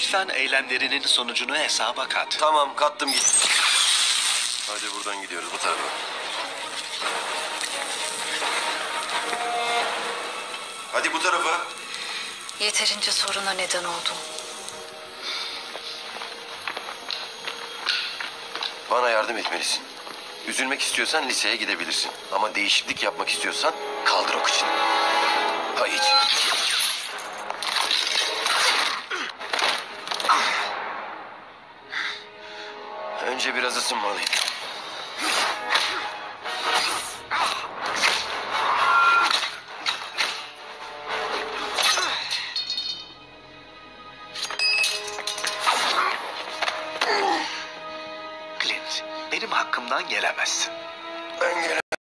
Lütfen eylemlerinin sonucunu hesaba kat. Tamam, kattım git. Hadi buradan gidiyoruz bu tarafa. Hadi bu tarafa. Yeterince soruna neden oldum. Bana yardım etmelisin. Üzülmek istiyorsan liseye gidebilirsin. Ama değişiklik yapmak istiyorsan kaldır o kıçını. Ha iç. Önce biraz ısınmalıyım. Clint, benim hakkımdan gelemezsin. Ben